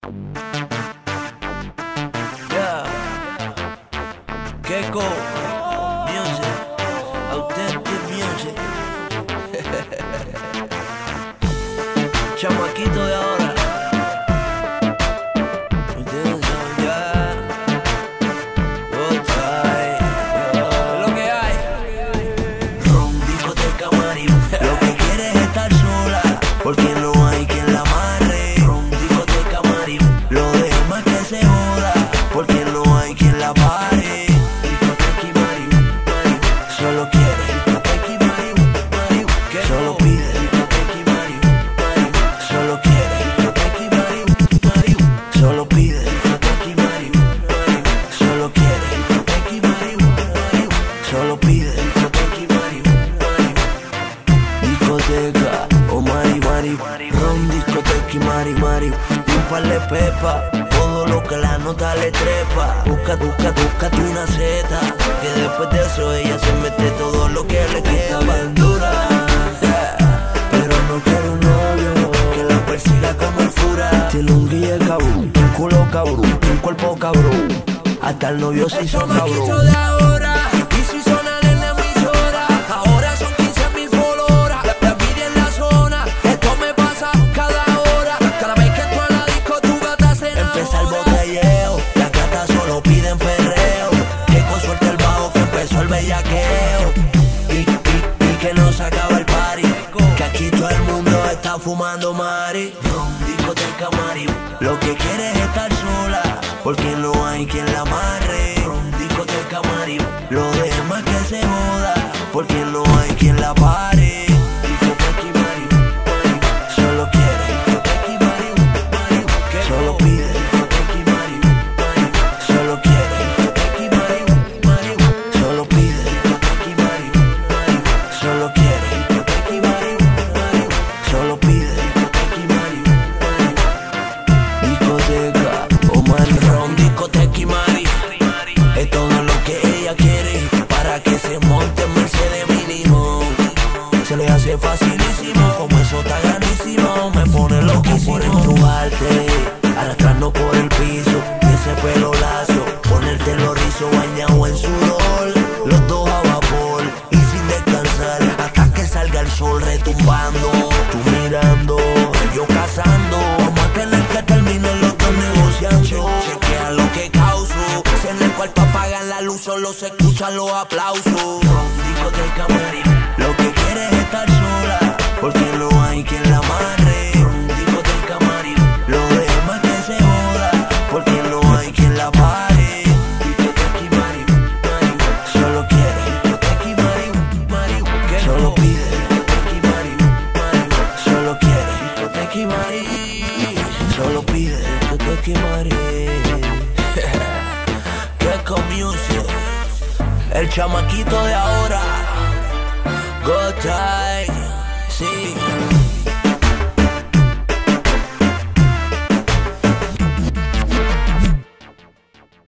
Yeah, Keko Music, Authentic Music. Chamaquito de ahora. Ustedes saben ya. Es lo que hay. Ron, discoteca, Mari. Lo que quieres es estar sola, porque no hay quien la amarre. Ron, discoteca, Mari. Lo demás que se joda, porque no hay quien la pare. Discoteca y Mari, Mari. Solo quiere discoteca y Mari, Mari. Que solo pide discoteca y Mari, Mari. Solo quiere discoteca y Mari, Mari. Solo pide discoteca y Mari, Mari. Solo quiere discoteca y Mari, Mari. Solo pide discoteca y Mari, Mari. Discoteca, oh Mari, Mari. Ron, discoteca y Mari, Mari. Un par de pepa, todo lo que la nota le trepa. Búscate una zeta, que después de eso ella se mete todo lo que le queda. Bien dura, pero no quiere un novio que la persiga como el fura. Tiene un guille cabrón, un culo cabrón, un cuerpo cabrón. Hasta el novio se hizo cabrón. De ahora, y si sonan en la emisora, ahora son 15.000 followers. La envidia en la zona, esto me pasa cada hora. Cada vez que entro a la disco, tu gata se enamora. Empieza el botelleo, las gatas solo piden perreo. Que con suerte el bajo que empezó el bellaqueo. Y que no se acaba el party, que aquí todo el mundo está fumando Mari. Ron, discoteca, Mari. Lo que quiere es estar sola, porque no hay quien la amarre. Ron, discoteca, Mari. Lo demás que se joda, porque no hay quien la pare. Discoteca y Mari, Mari. Solo quiere discoteca y Mari, Mari. Que solo pide discoteca y Mari, Mari. Solo quiere discoteca y Mari, Mari. Solo pide discoteca y Mari, Mari. Solo quiere discoteca y Mari, Mari. Solo pide discoteca y Mari, Mari. Discoteca, oh Mari. Ron, discoteca y Mari. Es todo lo que ella quiere para que se monte en Mercedes mínimo. Se le hace facilísimo, como eso está ganísimo. Me pone loquísimo por empujarte, arrastrarnos por el piso. Y ese pelo lazo, ponerte los rizos bañado en sudor. Los dos a vapor y sin descansar hasta que salga el sol retumbando. Tú mirando, yo cazando. Vamos a tener que terminar los dos negociando. Chequea lo que causo. Si en el cuarto apagan la luz, solo se escuchan los aplausos. Discoteca, Mari. Lo que quiere es estar sola, porque no hay quien la amarre. Discoteca, Mari. Lo demás que se joda, porque no hay quien la pare. Discoteca y Mari, Mari. Solo quiere discoteca y Mari, Mari. Que solo pide discoteca y Mari, Mari. Solo quiere discoteca y Mari. Solo pide discoteca y Mari. Keko Music, el chamaquito de ahora. Good time, sí.